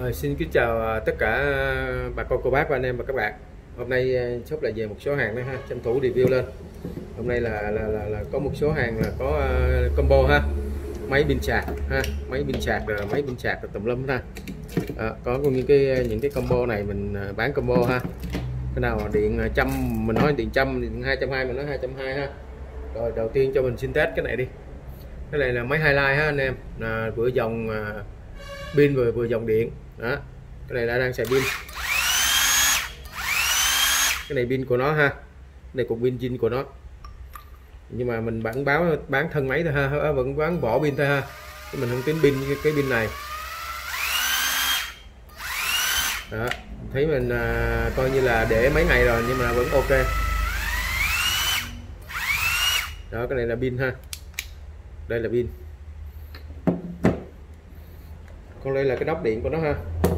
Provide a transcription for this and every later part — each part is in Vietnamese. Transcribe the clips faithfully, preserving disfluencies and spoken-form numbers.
Ờ, xin kính chào tất cả bà con cô bác và anh em và các bạn. Hôm nay shop lại về một số hàng đó ha, tranh thủ review lên. Hôm nay là là, là, là có một số hàng là có uh, combo ha, máy pin sạc ha, máy pin sạc rồi máy pin sạc rồi tùm lum ha. À, có những cái những cái combo này mình bán combo ha. Cái nào điện trăm mình nói điện trăm, điện hai trăm hai mươi mình nói hai trăm hai mươi ha. Rồi đầu tiên cho mình xin test cái này đi. Cái này là máy highlight ha anh em, là vừa dòng uh, pin vừa vừa dòng điện đó. Cái này đã đang xài pin, cái này pin của nó ha, cái này cục pin zin của nó, nhưng mà mình bản báo bán thân máy thôi ha, vẫn bán vỏ pin thôi ha, mình không tính pin cái, cái pin này đó. Thấy mình à, coi như là để mấy ngày rồi nhưng mà vẫn ok đó. Cái này là pin ha, đây là pin, còn đây là cái đốc điện của nó ha,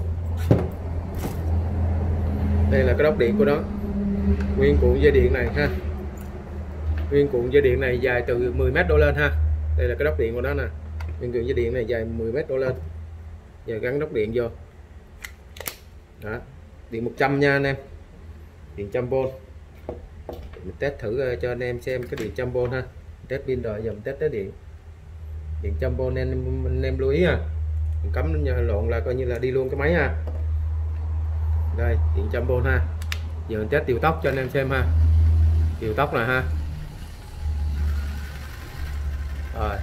đây là cái đốc điện của nó, nguyên cuộn dây điện này ha, nguyên cuộn dây điện này dài từ mười mét đổ lên ha. Đây là cái đốc điện của nó nè, nguyên cuộn dây điện này dài mười mét đổ lên, giờ gắn đốc điện vô đó. Điện một trăm nha anh em, điện một trăm vôn. Mình test thử cho anh em xem cái điện một trăm vôn ha, test pin rồi giờ mình test tới điện điện một trăm vôn. Anh em, anh em lưu ý ha, mình cắm lộn là coi như là đi luôn cái máy ha. Đây điện một trăm vôn ha. Giờ mình test điều tốc cho anh em xem ha, điều tốc là ha. Rồi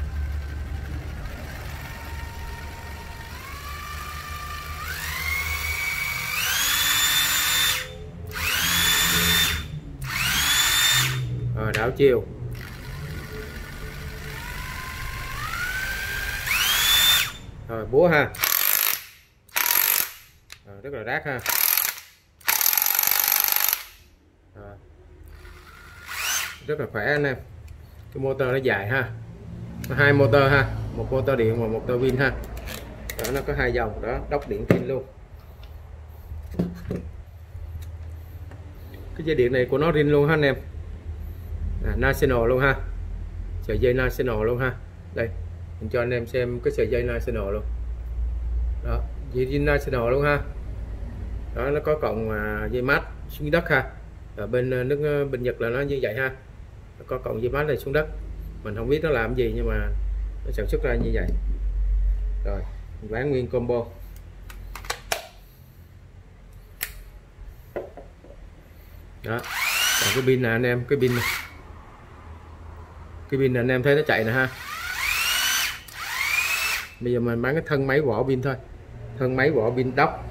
rồi đảo chiều, rồi búa ha, rồi, rất là rác ha. Rồi. Rất là khỏe anh em, cái motor nó dài ha, hai motor ha, một motor điện và một motor pin ha đó, nó có hai dòng đó, đốc điện pin luôn. Cái dây điện này của nó riêng luôn ha anh em, à, National luôn ha, sợi dây National luôn ha. Đây mình cho anh em xem cái sợi dây National luôn đó, dây National luôn ha đó. Nó có cọng à, dây mát xuống đất ha, ở bên nước bên Nhật là nó như vậy ha, nó có cọng dây mát này xuống đất, mình không biết nó làm gì nhưng mà nó sản xuất ra như vậy. Rồi mình bán nguyên combo đó. Còn cái pin này anh em, cái pin này, cái pin này anh em thấy nó chạy nè ha. Bây giờ mình bán cái thân máy vỏ pin thôi, thân máy vỏ pin đốc.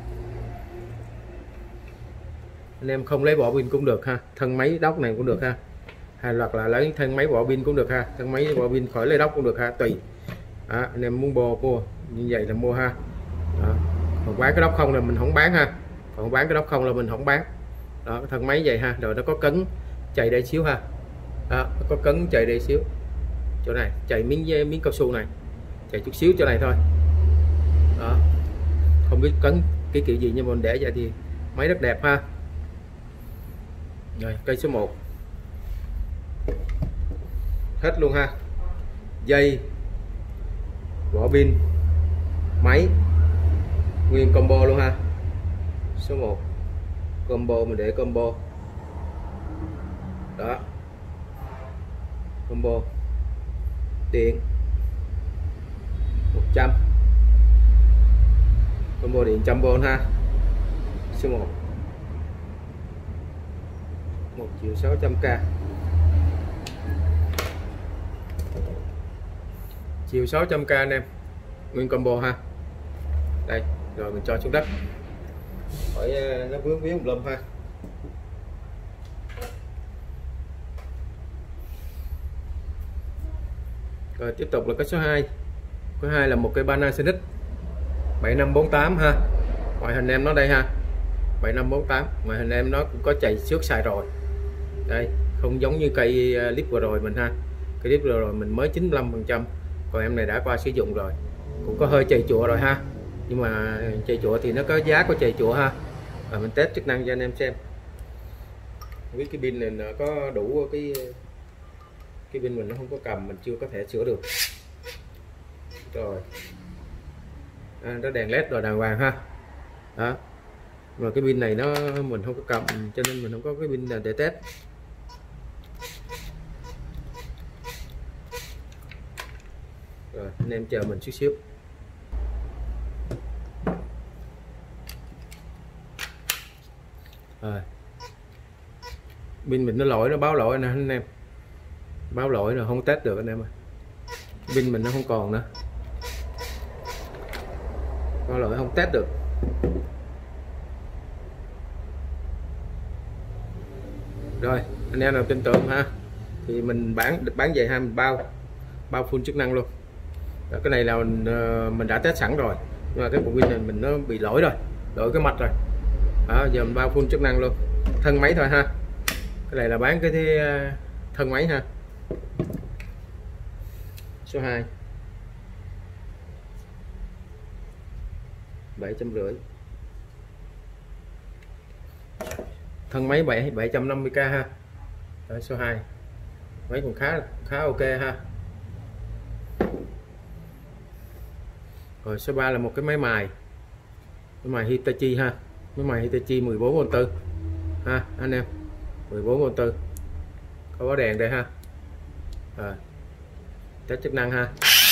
Anh em không lấy vỏ pin cũng được ha, thân máy đốc này cũng được ha, hay hoặc là lấy thân máy vỏ pin cũng được ha, thân máy vỏ pin khỏi lấy đốc cũng được ha, tùy đó. Anh em muốn mua mua như vậy là mua ha đó. Còn bán cái đốc không là mình không bán ha, còn bán cái đốc không là mình không bán đó. Cái thân máy vậy ha, rồi nó có cấn chạy đây xíu ha đó, nó có cấn chạy đây xíu chỗ này, chạy miếng miếng cao su này, chạy chút xíu chỗ này thôi đó. Không biết cấn cái kiểu gì nhưng mà mình để vậy thì máy rất đẹp ha. Rồi cây số một hết luôn ha, dây, vỏ pin, máy, nguyên combo luôn ha. Số một combo, mình để combo đó, combo điện một trăm, combo điện một trăm vôn ha. Số một một triệu sáu trăm k, chiều sáu trăm k anh em, nguyên combo ha. Đây rồi mình cho xuống đất khỏi nó vướng víu lum ha. Rồi tiếp tục là cái số hai, số hai là một cây Panasonic bảy năm bốn tám ha, ngoại hình em nó đây ha, bảy năm bốn tám, ngoại hình em nó cũng có chạy xước xài rồi đây, không giống như cây clip vừa rồi mình ha, cái clip vừa rồi mình mới chín mươi lăm phần trăm, còn em này đã qua sử dụng rồi, cũng có hơi chày chùa rồi ha, nhưng mà chày chùa thì nó có giá của chày chùa ha. Và mình test chức năng cho anh em xem, không biết cái pin này nó có đủ cái cái pin mình nó không có cầm, mình chưa có thể sửa được. Rồi à, nó đèn led rồi đàng hoàng ha, đó. Mà cái pin này nó mình không có cầm cho nên mình không có cái pin nào để test. Rồi anh em chờ mình chút xíu. Rồi pin mình nó lỗi, nó báo lỗi nè anh em, báo lỗi rồi không test được anh em ơi, pin mình nó không còn nữa, báo lỗi không test được. Rồi anh em nào tin tưởng ha thì mình bán bán về ha, mình bao bao full chức năng luôn. Đó, cái này là mình, mình đã test sẵn rồi, nhưng mà cái bộ pin này mình nó bị lỗi rồi, lỗi cái mạch rồi. Đó, giờ mình bao full chức năng luôn, thân máy thôi ha. Cái này là bán cái thế, thân máy ha. Số hai bảy trăm rưỡi, thân máy bảy bảy trăm năm mươi k ha. Đó, số hai máy còn khá khá ok ha. Rồi số ba là một cái máy mài, máy mài Hitachi ha, máy mài Hitachi mười bốn vôn tư ha anh em, mười bốn vôn tư, có bó đèn đây ha. Rồi test chức năng ha.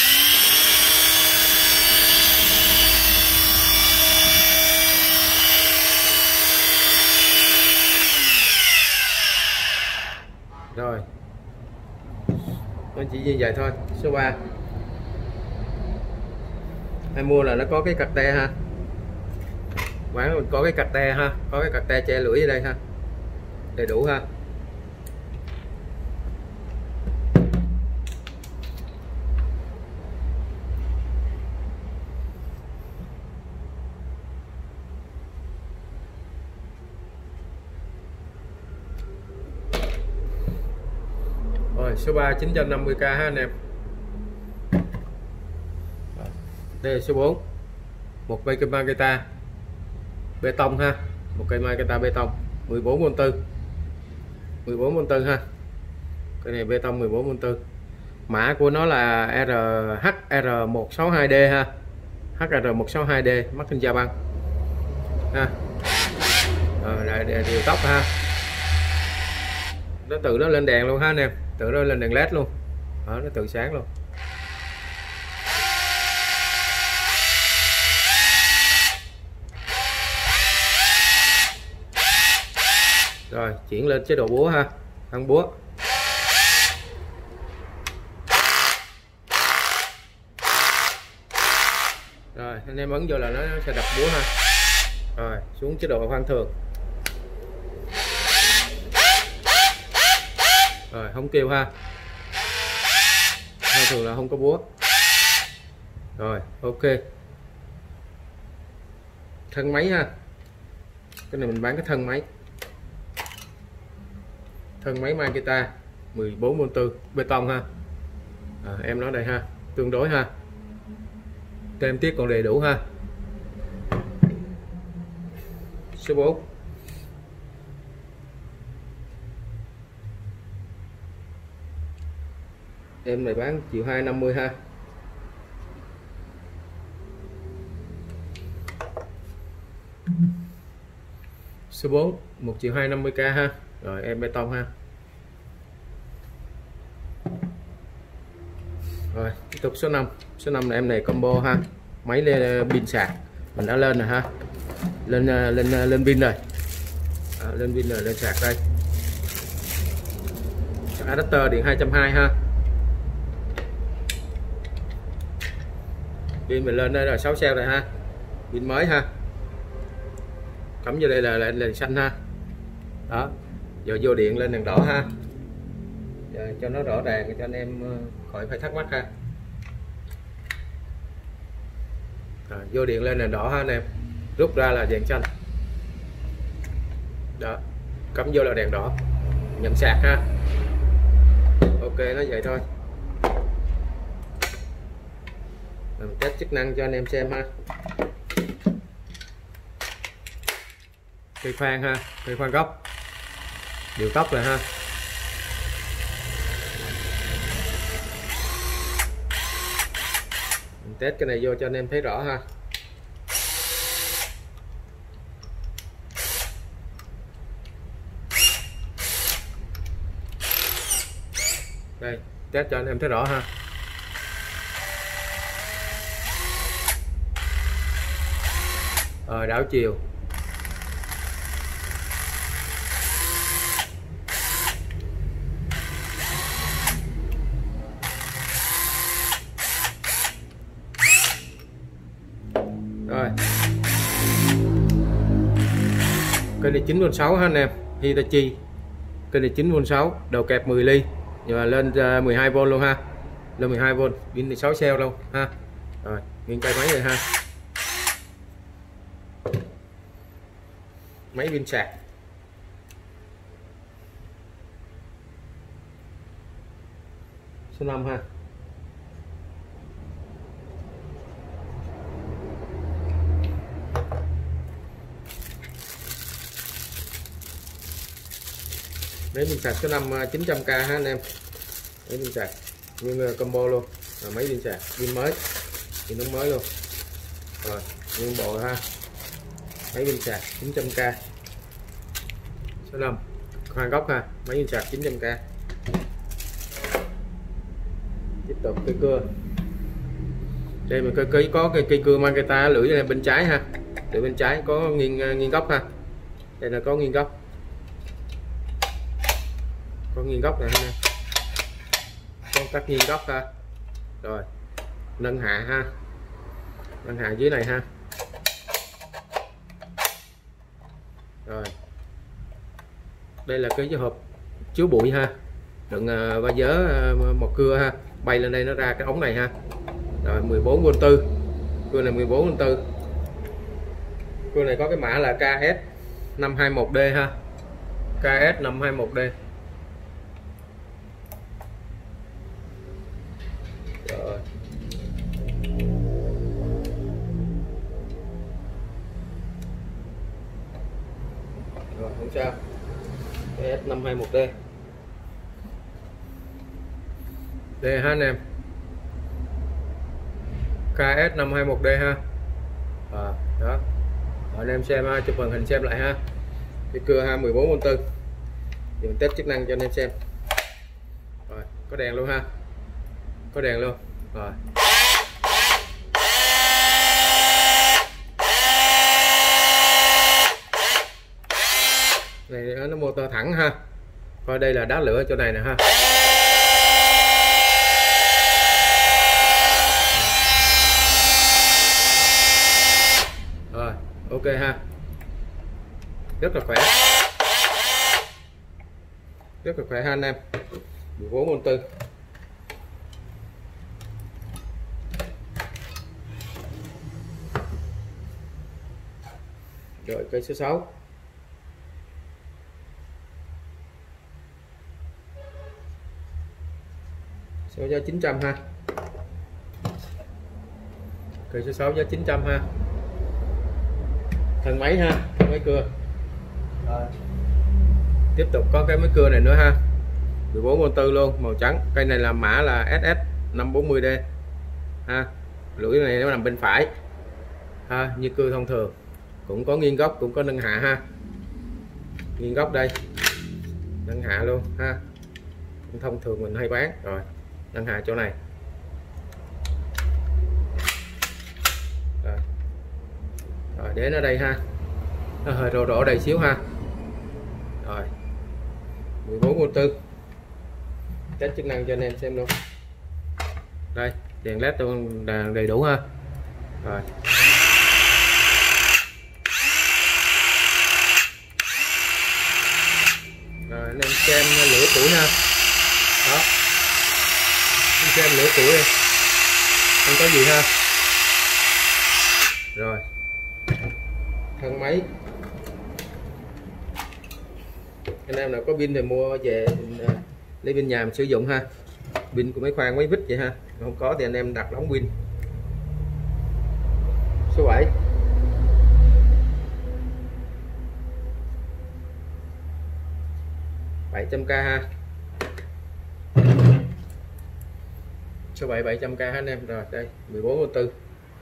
Rồi nó chỉ như vậy thôi. Số ba em mua là nó có cái cặt te ha, quán mình có cái cặt te ha, có cái cặt te che lưỡi ở đây ha, đầy đủ ha. Rồi số ba chín trăm năm mươi k ha anh em. Đây là số bốn, một cây Makita bê tông ha, một cây Makita bê tông mười bốn vôn tư, mười bốn vôn tư ha. Cái này bê tông mười bốn vôn tư, mã của nó là R H R một sáu hai D ha, H R một sáu hai D, made in Japan ha. Rồi lại điều tốc ha, nó tự nó lên đèn luôn ha anh em, tự nó lên đèn led luôn. Đó, nó tự sáng luôn. Rồi chuyển lên chế độ búa ha, ăn búa. Rồi anh em ấn vô là nó sẽ đập búa ha. Rồi xuống chế độ khoan thường. Rồi không kêu ha, khoan thường là không có búa. Rồi ok, thân máy ha. Cái này mình bán cái thân máy, thân máy Makita mười bốn vôn tư bê tông ha. À, em nói đây ha, tương đối ha, tem tiết còn đầy đủ ha. Số bốn em này bán triệu hai năm mươi ha. Số bốn một triệu hai năm mươi k ha. Rồi em bê tông ha. Rồi tiếp tục số năm, số năm là em này combo ha, máy lên pin sạc mình đã lên rồi ha, lên lên lên pin rồi. À, lên pin rồi, lên sạc đây, adapter điện hai trăm hai mươi ha. Pin mình lên đây là sáu cell rồi ha, pin mới ha, cắm vô đây là là đèn xanh ha. Đó giờ vô điện lên đèn đỏ ha. Giờ cho nó rõ ràng cho anh em khỏi phải thắc mắc ha. Rồi, vô điện lên đèn đỏ ha anh em, rút ra là đèn xanh. Đó cắm vô là đèn đỏ, nhận sạc ha. Ok nó vậy thôi. Mình test chức năng cho anh em xem ha. Cây khoan ha, cây khoan gốc, điều tốc rồi ha. Mình test cái này vô cho anh em thấy rõ ha. Đây test cho anh em thấy rõ ha. Rồi đảo chiều. Rồi cây này chín vôn sáu ha anh em, Hitachi. Cây này chín vôn sáu, đầu kẹp mười ly, nhưng mà lên mười hai vôn luôn ha, lên mười hai vôn, pin sáu cell luôn ha. Rồi nguyên cây máy này ha, máy pin sạc. Số năm ha. Máy pin sạc số năm chín trăm k ha anh em. Máy pin sạc nguyên combo luôn. Rồi, máy pin sạc pin mới, pin nóng mới luôn. Rồi nguyên bộ ha, máy pin sạc chín trăm k. Số năm khoan góc ha, máy pin sạc chín trăm k. Tiếp tục cây cưa. Đây mình cây cây có cây cây cưa Makita lưỡi này bên trái ha, lưỡi bên trái có nghiêng nghiêng góc ha. Đây là có nghiêng góc, có nghiêng góc này ha, có cắt nghiêng góc ha. Rồi nâng hạ ha, nâng hạ dưới này ha. Rồi đây là cái hộp chứa bụi ha, đựng uh, ba dớ uh, một cưa ha, bay lên đây nó ra cái ống này ha. Rồi mười bốn vôn tư, cưa này mười bốn vôn tư. Cưa này có cái mã là K S năm hai mốt D ha, K S năm hai mốt D. Rồi rồi không sao, K S năm hai mốt D. Đây ha anh em, K S năm hai mốt D ha. À, đó. Rồi anh em xem ha, chụp màn hình xem lại ha. Cái cưa ha mười bốn vôn tư. Thì mình test chức năng cho anh em xem. Rồi, có đèn luôn ha. Có đèn luôn. Rồi. Này nó motor thẳng ha. Coi đây là đá lửa chỗ này nè ha. Rồi, ok ha. Rất là khỏe. Rất là khỏe ha anh em. mười bốn vôn tư. Rồi cây số sáu. Số giá chín trăm ha. Cây số sáu giá chín trăm ha. Thân máy ha, thân máy cưa. Rồi. Tiếp tục có cái máy cưa này nữa ha, mười bốn vôn tư luôn, màu trắng. Cây này là mã là S S năm bốn mươi D ha. Lưỡi này nó nằm bên phải ha, như cưa thông thường. Cũng có nghiêng góc, cũng có nâng hạ ha. Nghiêng góc đây, nâng hạ luôn ha. Thông thường mình hay bán. Rồi nâng hạ chỗ này. Rồi, rồi để nó đây ha, nó hơi rồ rộ đầy xíu ha. Rồi mười bốn vôn tư. Test chức năng cho anh em xem luôn. Đây đèn led luôn, đèn đầy đủ ha. Rồi rồi anh em xem lửa củi ha. Đó, anh xem lửa củi đi, không có gì ha. Rồi thân máy, anh em nào có pin thì mua về lấy pin nhà mình sử dụng ha. Pin của mấy khoan mấy vít vậy ha, không có thì anh em đặt ống pin. Số bảy. bảy trăm k ha. Số bảy bảy trăm k ha anh em. Rồi đây mười bốn vôn tư.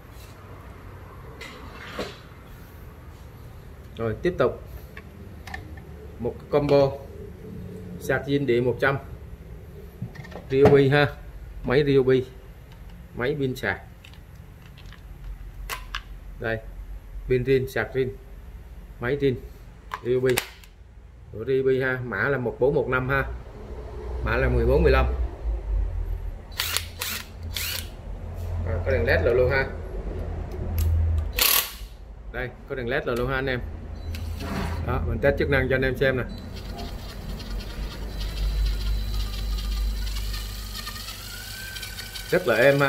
Rồi tiếp tục một combo sạc zin điện một trăm. Ryobi ha, máy Ryobi, máy pin sạc. Đây, pin rin, sạc rin, máy rin Ryobi của Ryobi ha, mã là một bốn một năm ha, mã là mười bốn mười lăm. À, có đèn led rồi luôn ha. Đây, có đèn led rồi luôn ha anh em. Đó, mình test chức năng cho anh em xem nè. Rất là êm ha.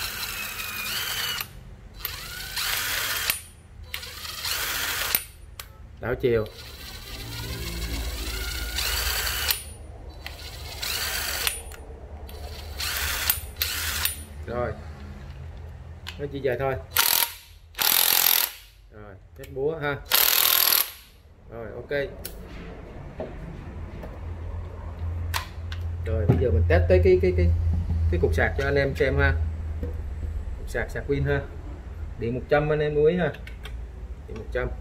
Đảo chiều. Rồi, nó chỉ vậy thôi. Rồi, test búa ha. Rồi, ok. Rồi bây giờ mình test tới cái cái cái cái cục sạc cho anh em xem ha. Cục sạc sạc pin ha. Điện một trăm anh em lưu ý ha. Điện một trăm.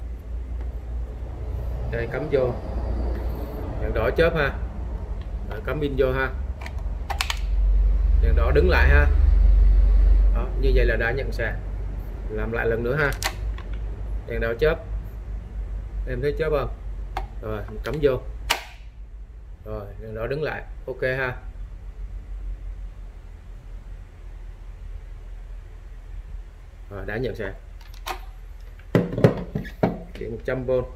Đây, cắm vô. Đèn đỏ chớp ha. Rồi, cắm pin vô ha. Đèn đỏ đứng lại ha. Đó, như vậy là đã nhận sạc. Làm lại lần nữa ha. Đèn đỏ chớp. Em thấy chớp không? Rồi, mình cắm vô. Rồi, đèn đỏ đứng lại. Ok ha. Rồi, đã nhận sạc. Điện một trăm vôn.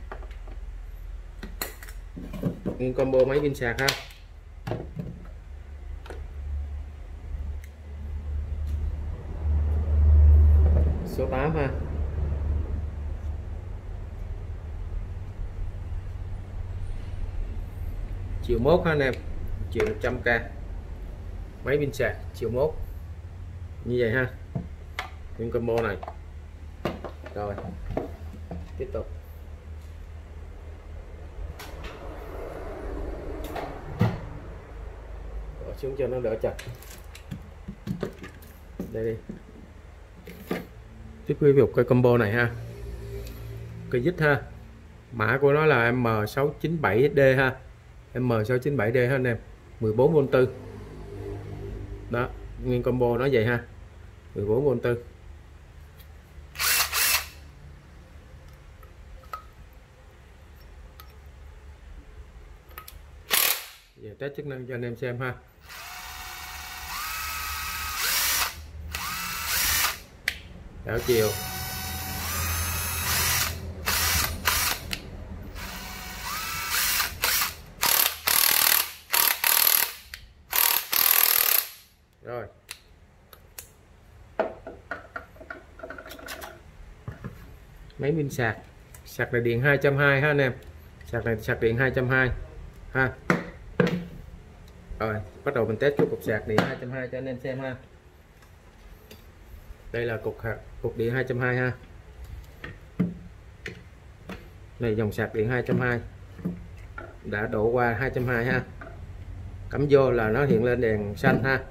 Nguyên combo máy pin sạc ha. Số tám ha. Chiều mốt ha anh em, chiều một trăm k, máy pin sạc chiều mốt như vậy ha, nguyên combo này. Rồi tiếp tục. Bỏ xuống cho nó đỡ chặt. Đây đi. Tiếp với một cái combo này ha, cây dít ha, mã của nó là M sáu chín bảy D ha, M sáu chín bảy D ha anh em, mười bốn vôn tư. Đó, nguyên combo nó vậy ha, mười bốn vôn tư. Giờ test chức năng cho anh em xem ha. Đảo chiều. Rồi. Máy pin sạc. Sạc này điện hai trăm hai mươi ha anh em. Sạc này sạc điện hai trăm hai mươi ha. Rồi, bắt đầu mình test cái cục sạc điện hai trăm hai mươi cho anh em xem ha. Đây là cục cục điện hai trăm hai mươi ha. Này dòng sạc điện hai trăm hai mươi. Đã đổ qua hai trăm hai mươi ha. Cắm vô là nó hiện lên đèn xanh ha.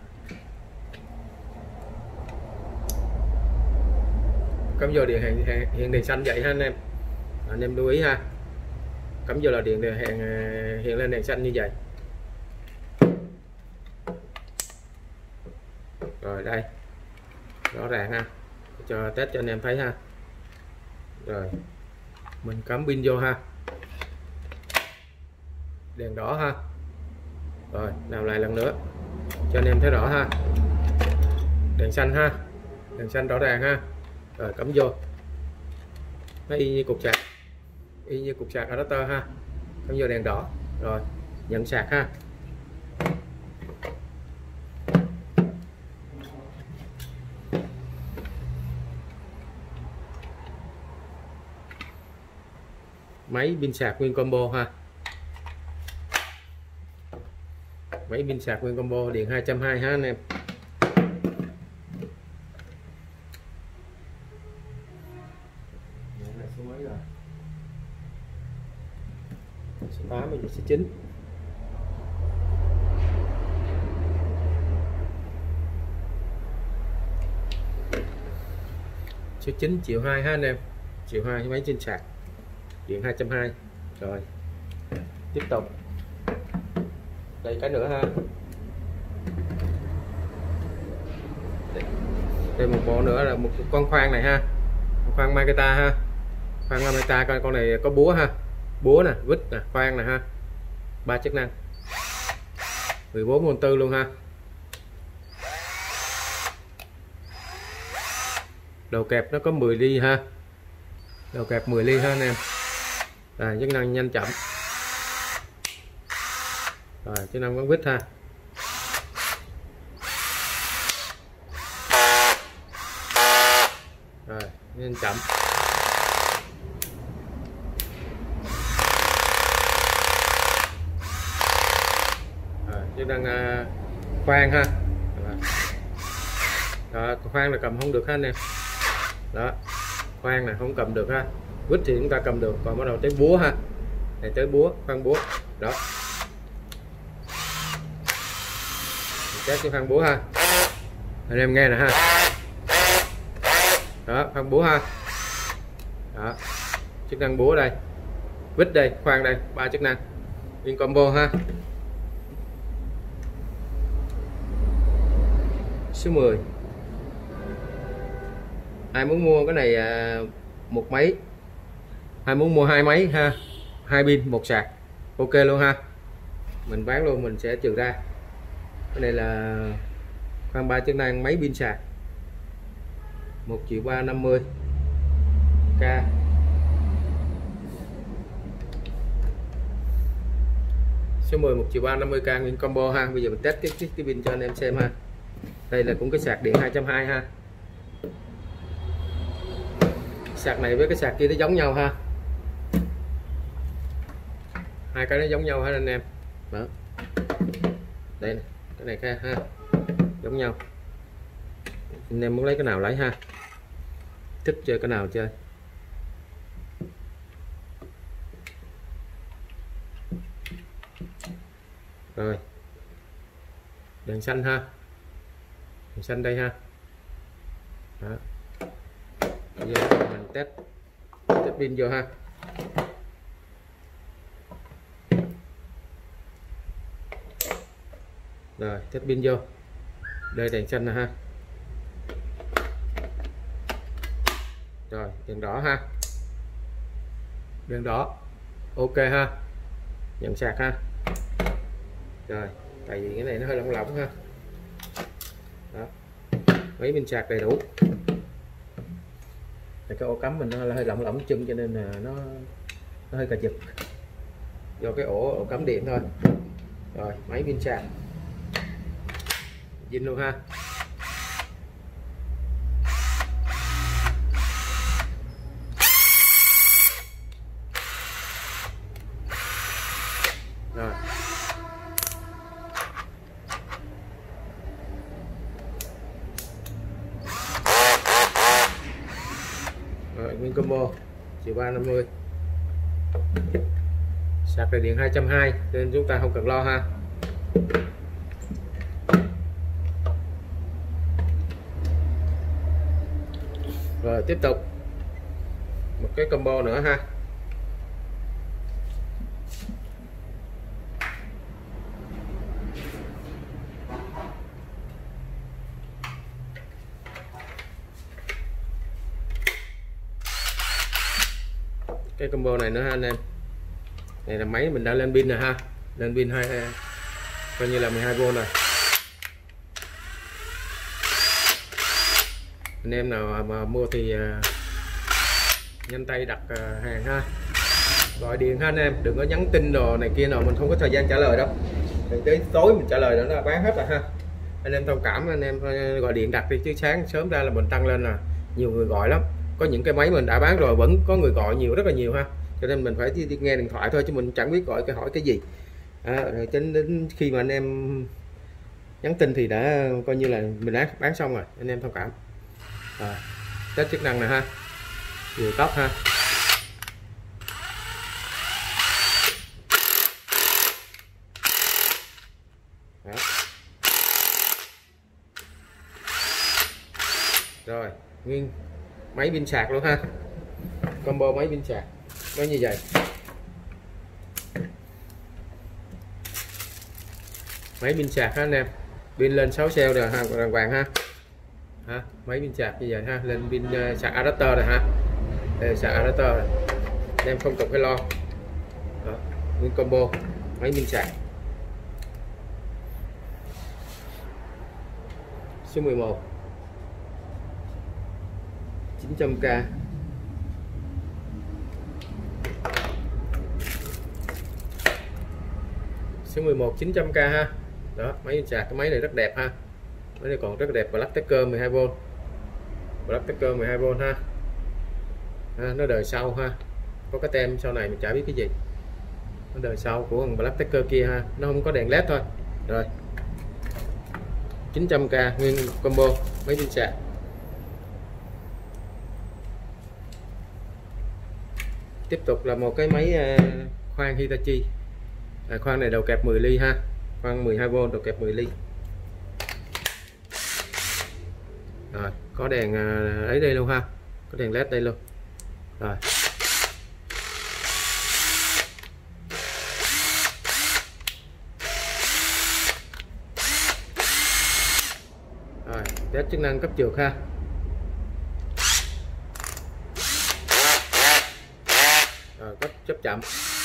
Cắm vô điện hiện, hiện, hiện đèn xanh vậy ha anh em. Anh em lưu ý ha. Cắm vô là điện hiện, hiện lên đèn xanh như vậy. Rồi đây. Rõ ràng ha. Cho test cho anh em thấy ha. Rồi. Mình cắm pin vô ha. Đèn đỏ ha. Rồi, làm lại lần nữa cho anh em thấy rõ ha. Đèn xanh ha. Đèn xanh rõ ràng ha. Rồi cắm vô. Nó y như cục sạc. Y như cục sạc adapter ha. Cắm vô đèn đỏ. Rồi, nhận sạc ha. Máy pin sạc nguyên combo ha. Máy pin sạc nguyên combo điện hai trăm hai mươi ha anh em. Số mấy rồi? Số tám và số chín. Số chín triệu hai ha anh em. Triệu hai máy trên sạc. Điện hai trăm hai mươi. Rồi. Tiếp tục. Đây cái nữa ha. Đây một bộ nữa là một con khoan này ha, khoan Makita ha, khoan Makita, con con này có búa ha, búa nè, vít nè, khoan nè ha, ba chức năng, mười bốn vôn tư luôn ha. Đầu kẹp nó có mười ly ha, đầu kẹp mười ly ha anh em. Rồi chức năng nhanh chậm, rồi chức năng bắn vít ha. Rồi nhanh chậm, rồi chức năng uh, khoan ha. Đó, khoan là cầm không được ha anh em. Đó, khoan này không cầm được ha, vít thì chúng ta cầm được, còn bắt đầu tới búa ha, này tới búa, khoan búa đó, test cái khoan búa ha, anh em nghe nè ha. Đó, khoan búa ha, đó, chức năng búa đây, vít đây, khoan đây, ba chức năng, pin combo ha. Số mười. Ai muốn mua cái này à, một máy, ai muốn mua hai máy ha, hai pin một sạc, ok luôn ha, mình bán luôn, mình sẽ trừ ra. Cái này là khoan ba chức năng máy pin sạc, một triệu ba trăm năm mươi k. Số mười một triệu ba trăm năm mươi k nguyên combo ha. Bây giờ mình test cái, cái, cái pin cho anh em xem ha. Đây là cũng cái sạc điện hai trăm hai mươi ha. Sạc này với cái sạc kia nó giống nhau ha, hai cái nó giống nhau hết anh em. Đó, đây này, cái này cái ha, giống nhau. Anh em muốn lấy cái nào lấy ha, thích chơi cái nào chơi. Rồi đèn xanh ha, đèn xanh đây ha. Đó, bây giờ mình test test pin vô ha. Rồi test pin vô, đây đèn xanh nè ha. Rồi đèn đỏ ha, đèn đỏ ok ha, nhận sạc ha. Rồi tại vì cái này nó hơi lỏng lỏng ha. Đó, mấy pin sạc đầy đủ. Cái ổ cắm mình nó là hơi lỏng lỏng chân cho nên là nó nó hơi cà giật do cái ổ ổ cắm điện thôi. Rồi máy pin sạc zin luôn ha. Rồi rồi nguyên combo triệu ba trăm năm mươi, sạc đầy điện hai trăm hai mươi nên chúng ta không cần lo ha. Rồi tiếp tục một cái combo nữa ha. Cái combo này nữa ha anh em. Này là máy mình đã lên pin rồi ha, lên pin hai coi như là mười hai vôn rồi. Anh em nào mà mua thì uh, nhanh tay đặt uh, hàng ha, gọi điện ha anh em, đừng có nhắn tin đồ này kia nào, mình không có thời gian trả lời đâu, thì tới tối mình trả lời đó là bán hết rồi ha. Anh em thông cảm, anh em gọi điện đặt đi chứ sáng sớm ra là mình tăng lên là nhiều người gọi lắm. Có những cái máy mình đã bán rồi vẫn có người gọi nhiều, rất là nhiều ha, cho nên mình phải đi, đi nghe điện thoại thôi chứ mình chẳng biết gọi cái hỏi cái gì. À, rồi đến, đến khi mà anh em nhắn tin thì đã coi như là mình đã bán xong rồi, anh em thông cảm. Rồi test chức năng này ha, vừa tóc ha. Đó. Rồi nguyên máy pin sạc luôn ha, combo máy pin sạc nó như vậy. Máy pin sạc ha anh em, pin lên sáu cell rồi ha, đàng hoàng ha. ha, máy pin sạc như vậy ha, lên pin uh, sạc adapter rồi ha. Đây sạc adapter rồi. Em không cần phải lo. Đó, nguyên combo máy pin sạc. Số mười một chín trăm k. Số mười một chín trăm k ha. Đó, máy pin sạc, cái máy này rất đẹp ha. Máy này còn rất đẹp, Black Taker mười hai vôn. Black Taker mười hai vôn ha. Ha, nó đời sau ha. Có cái tem sau này mình chả biết cái gì. Nó đời sau của thằng Black Taker kia ha, nó không có đèn led thôi. Rồi. chín trăm k nguyên combo máy pin sạc. Tiếp tục là một cái máy uh, khoan Hitachi. À, khoan này đầu kẹp mười ly ha. Khoan mười hai vôn đầu kẹp mười ly. Rồi, có đèn uh, ấy đây luôn ha. Có đèn led đây luôn. Rồi. Rồi, test chức năng cấp trượt ha. Rồi, cấp chấp chậm.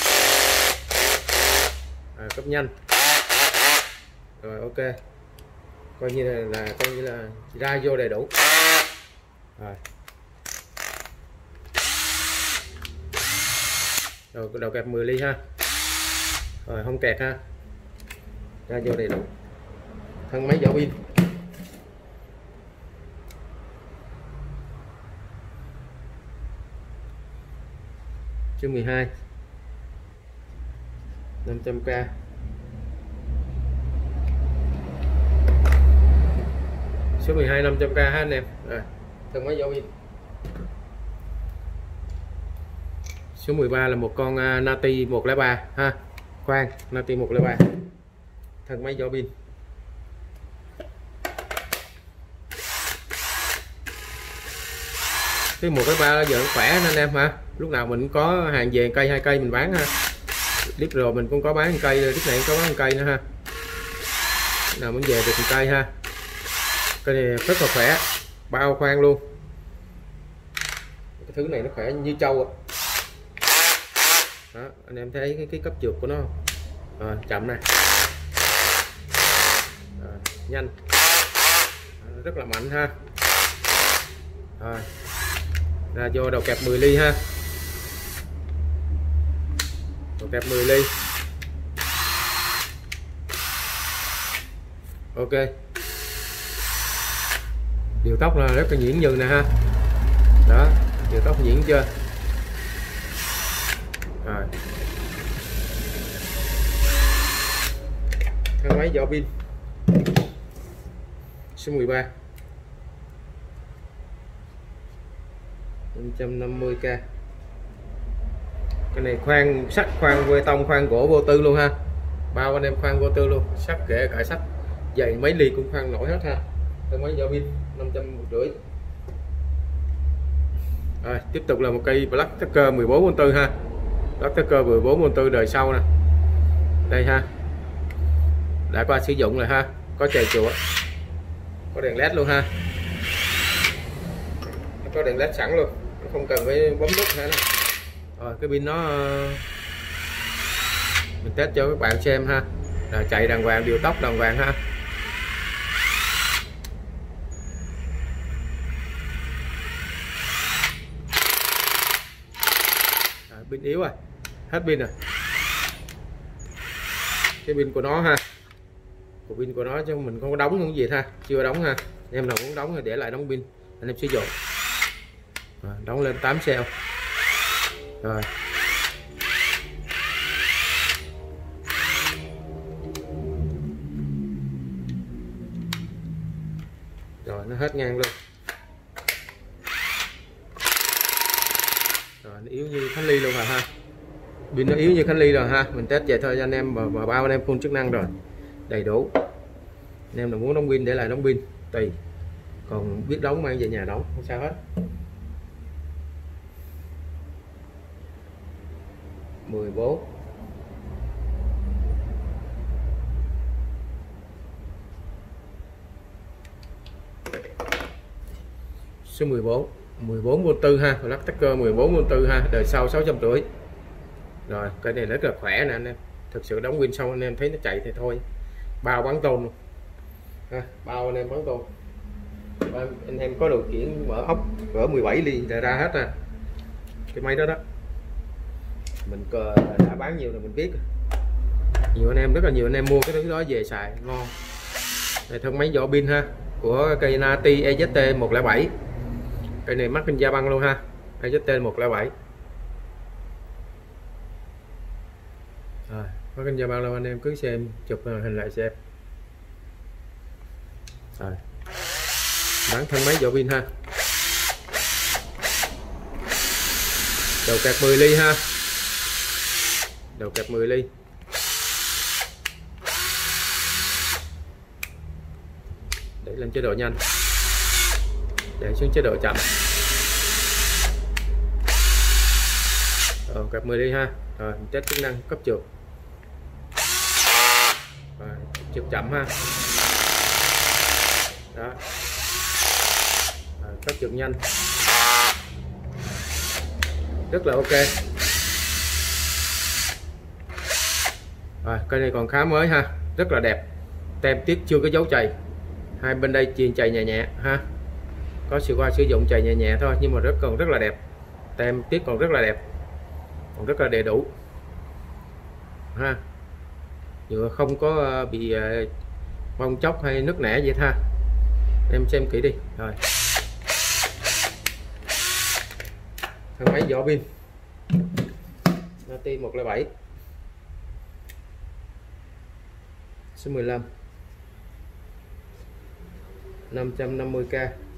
À, cấp nhanh. Rồi ok. Coi như là, là coi như là ra vô đầy đủ. Rồi. Rồi đầu kẹp mười ly ha. Rồi không kẹt ha. Ra vô đầy đủ. Thân máy vỏ pin. Số mười hai năm trăm k. Số mười hai năm trăm k ha anh em. Rồi, thân máy vỏ pin. Số mười ba là một con uh, Nati một không ba ha. Khoan Nati một không ba. Thân máy vỏ pin. Cái một cái ba giờ khỏe anh em ha. Lúc nào mình có hàng về cây hai cây mình bán ha. Clip rồi mình cũng có bán một cây, clip này cũng có bán một cây nữa ha. Lúc nào mình về được một cây ha. Cây này rất là khỏe, bao khoan luôn. Cái thứ này nó khỏe như trâu à. Đó, anh em thấy cái, cái cấp trượt của nó không? Rồi, chậm này. Rồi, nhanh. Đó, rất là mạnh ha. Rồi. Ra vô đầu kẹp mười ly ha. Đầu kẹp mười ly. Ok. Điều tốc là rất là nhuyễn nhừ nè ha. Đó, điều tốc nhuyễn chưa? Rồi. Cái máy vỏ pin. Số mười ba năm trăm năm mươi k. Cái này khoan sắt, khoan bê tông, khoan gỗ vô tư luôn ha. Bao anh em khoan vô tư luôn, sắt kệ cả sắt dày mấy ly cũng khoan nổi hết ha. Cái máy vỏ pin năm trăm rưỡi. Rồi tiếp tục là một cây Black Taker mười bốn vôn tư ha. Black Taker mười bốn vôn tư đời sau nè. Đây ha. Đã qua sử dụng rồi ha. Có chày chùa, có đèn led luôn ha. Có đèn led sẵn luôn, không cần phải bấm nút nữa. Rồi cái pin nó mình test cho các bạn xem ha. Rồi, chạy đàng hoàng, điều tốc đàng hoàng ha. À, pin yếu rồi, hết pin rồi. Cái pin của nó ha, của pin của nó chứ mình không có đóng không gì ha, chưa đóng ha. Em nào muốn đóng thì để lại đóng pin anh em sử dụng. Rồi, đóng lên tám cell. Rồi. Rồi nó hết ngang luôn. Rồi nó yếu như Khánh Ly luôn rồi ha. Pin nó yếu như Khánh Ly rồi ha. Mình test vậy thôi cho anh em, và, và bao anh em full chức năng rồi. Đầy đủ. Anh em nào muốn đóng pin để lại đóng pin tùy. Còn biết đóng mang về nhà đóng không sao hết. mười bốn số mười bốn, mười bốn vôn tư ha, lắc tắc cơ mười bốn vôn tư ha, đời sau sáu trăm rưỡi. Rồi cái này rất là khỏe nè anh em, thực sự đóng pin xong anh em thấy nó chạy thì thôi, bao bắn tôn luôn ha, bao anh em bắn tôn. Anh em có điều kiện mở ốc cỡ mười bảy ly ra, ra hết nè cái máy đó đó, mình đã bán nhiều rồi mình biết, nhiều anh em rất là nhiều anh em mua cái thứ đó về xài ngon. Này thân máy vỏ pin ha, của cây Nati E Z T một không bảy, cây này mắc kinh da băng luôn ha, E Z T một không bảy. Rồi, mắc kinh da băng luôn, anh em cứ xem chụp hình lại xem. Rồi, bán thân máy vỏ pin ha, đầu kẹp mười ly ha, đầu kẹp mười ly. Để lên chế độ nhanh, để xuống chế độ chậm. Rồi, kẹp mười ly ha. Rồi test chức năng cấp trượt. Rồi, trượt chậm ha. Đó. Rồi, cấp trượt nhanh. Rất là ok. Rồi, cây này còn khá mới ha, rất là đẹp. Tem tiếc chưa có dấu chày. Hai bên đây chuyền chày nhẹ nhẹ ha, có sự qua sử dụng chày nhẹ nhẹ thôi nhưng mà rất còn rất là đẹp, tem tiếc còn rất là đẹp, còn rất là đầy đủ ha, nhựa không có bị bong chóc hay nứt nẻ vậy ha, em xem kỹ đi. Rồi thằng máy vỏ pin Nati một không bảy số mười lăm, năm trăm năm mươi k,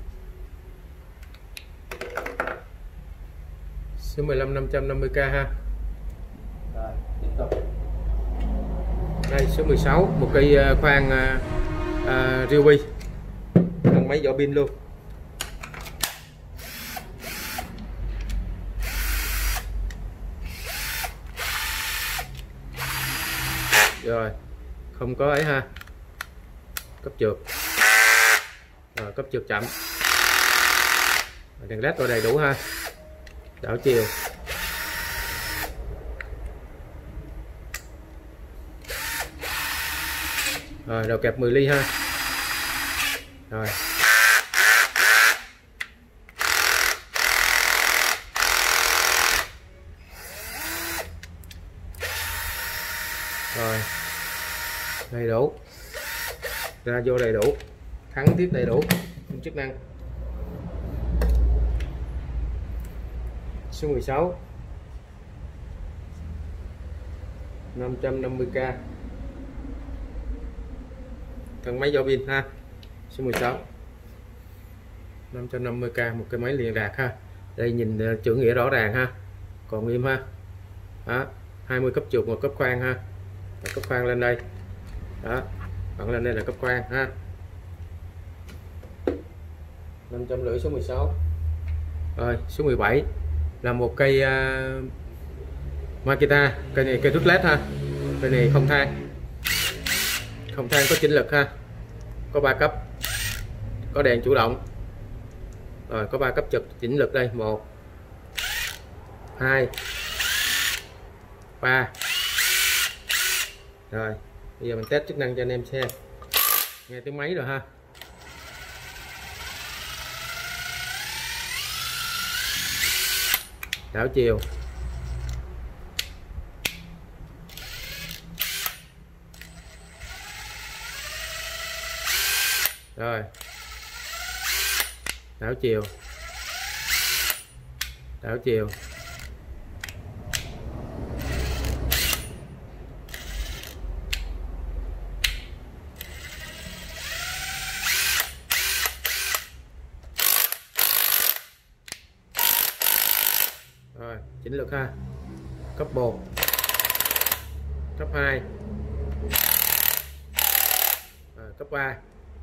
số mười lăm năm trăm năm mươi k ha. Rồi tiếp tục, đây số mười sáu, một cây khoan uh, uh, Ryobi, thằng máy vỏ pin luôn. Rồi không có ấy ha, cấp trượt. Rồi, cấp trượt chậm, đèn led vào đầy đủ ha, đảo chiều. Rồi đầu kẹp mười ly ha. Rồi rồi đầy đủ, ra vô đầy đủ, thắng tiếp đầy đủ chức năng. Số mười sáu, năm trăm năm mươi k, thân máy vỏ pin ha. Số mười sáu, năm trăm năm mươi k, một cái máy liền rạc ha. Đây nhìn chữ nghĩa rõ ràng ha, còn im ha. Đó, hai mươi cấp trượt, một cấp khoan ha, một cấp khoan lên đây đó, bạn lên đây là cấp khoan ha. Năm trăm rưỡi số mười sáu. Rồi số mười bảy là một cây uh, Makita, cây này cây rút led ha, cây này không than, không than có chỉnh lực ha, có ba cấp, có đèn chủ động, rồi có ba cấp trực chỉnh lực đây, một hai ba. Rồi bây giờ mình test chức năng cho anh em xem, nghe tiếng máy rồi ha. Đảo chiều, rồi đảo chiều, đảo chiều, rồi chỉnh lực ha, cấp một, cấp hai, rồi, cấp ba.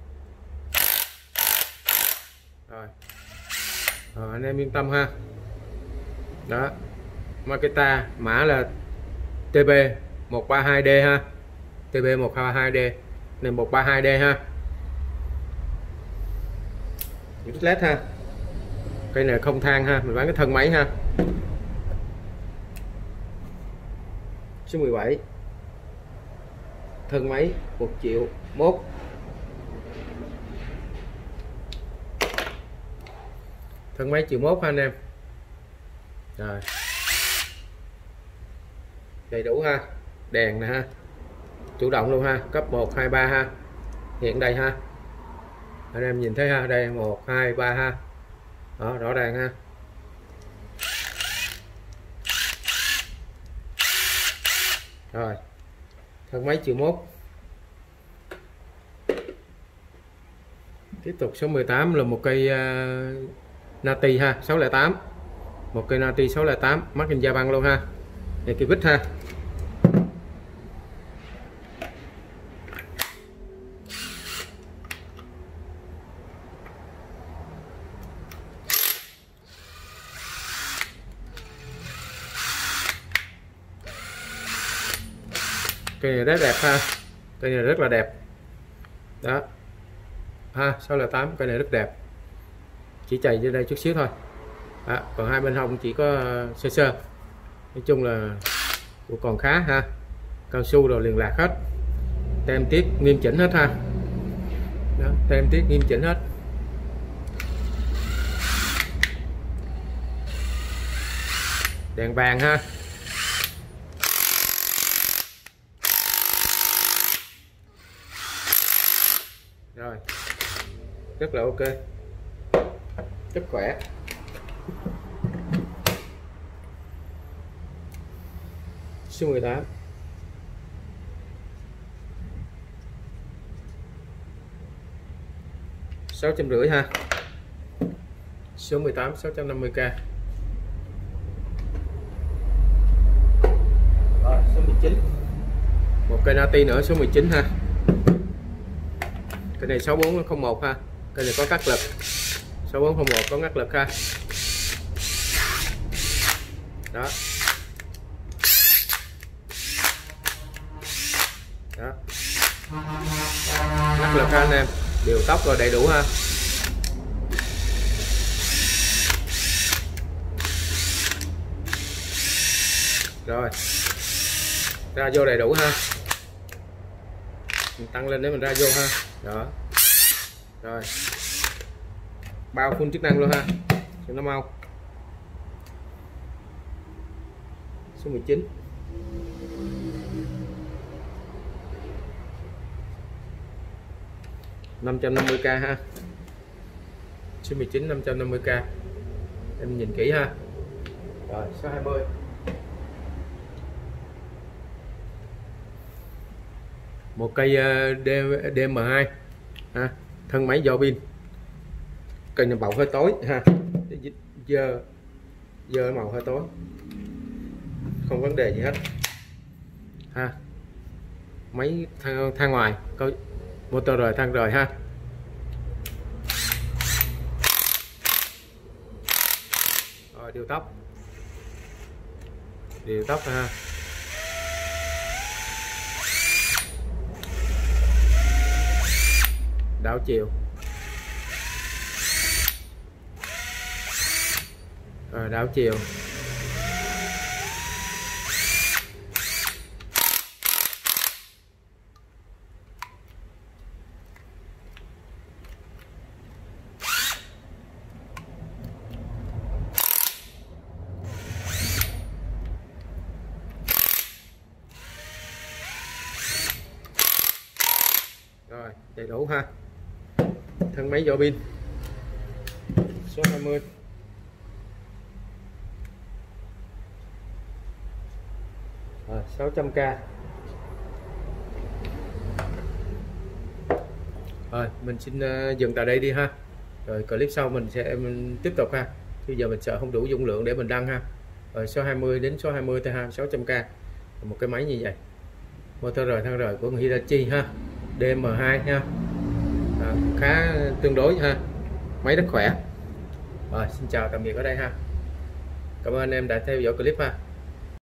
Rồi. Rồi anh em yên tâm ha. Đó, Makita mã là T B một ba hai D ha, T B một ba hai D này, một ba hai D ha, rút led ha. Cây này không than ha, mình bán cái thân máy ha. Số mười bảy, thân máy một triệu mốt. Thân máy triệu mốt ha anh em. Rồi, đầy đủ ha, đèn nè ha, chủ động luôn ha, cấp một hai ba ha, hiện đây ha, anh em nhìn thấy ha, đây một hai ba ha, đó rõ ràng ha. Rồi, thân máy triệu mốt. Tiếp tục số mười tám là một cây uh, Nati ha, sáu không tám, một cây Nati sáu không tám, mắt hình da băng luôn ha, đây cây vít ha. Cây này rất đẹp ha, cây này rất là đẹp đó ha, sáu không tám, cây này rất đẹp, chỉ chày trên đây chút xíu thôi đó, còn hai bên hông chỉ có sơ sơ, nói chung là cũng còn khá ha, cao su rồi liền lạc hết, tem tiếp nghiêm chỉnh hết ha, đó, tem tiếp nghiêm chỉnh hết. Đèn vàng ha. Rồi, rất là ok, rất khỏe. Số mười tám, sáu trăm rưỡi ha. Số mười tám, sáu trăm năm mươi k. Rồi, số mười chín, một cây Nati nữa, số mười chín ha. Cái này sáu bốn không một ha, cái này có cắt lực, sáu bốn không một có ngắt lực ha. Đó, đó, ngắt lực ha anh em, điều tóc rồi đầy đủ ha. Rồi, ra vô đầy đủ ha, mình tăng lên để mình ra vô ha. Đó, rồi, bao full chức năng luôn ha, cho nó mau. Số mười chín, năm trăm năm mươi k ha. Số mười chín, năm trăm năm mươi k, em nhìn kỹ ha. Rồi, số hai mươi, một cây D M hai ha, thân máy do pin, cây này màu hơi tối ha, dơ dơ màu hơi tối, không vấn đề gì hết ha. Máy thang, thang ngoài có motor rời, thang rời ha. Rồi, điều tóc, điều tóc ha. Đảo chiều, rồi đảo chiều, rồi đầy đủ ha. Thân máy do pin. Số hai mươi, à, sáu trăm k. Rồi mình xin uh, dừng tại đây đi ha, rồi clip sau mình sẽ mình tiếp tục ha. Bây giờ mình sợ không đủ dung lượng để mình đăng ha. Rồi số hai mươi đến số hai mươi T hai sáu trăm k, một cái máy như vậy, motor rời thang rời của Hitachi ha, D M hai ha. À, khá tương đối ha, máy rất khỏe. Rồi xin chào tạm biệt ở đây ha, cảm ơn anh em đã theo dõi clip ha.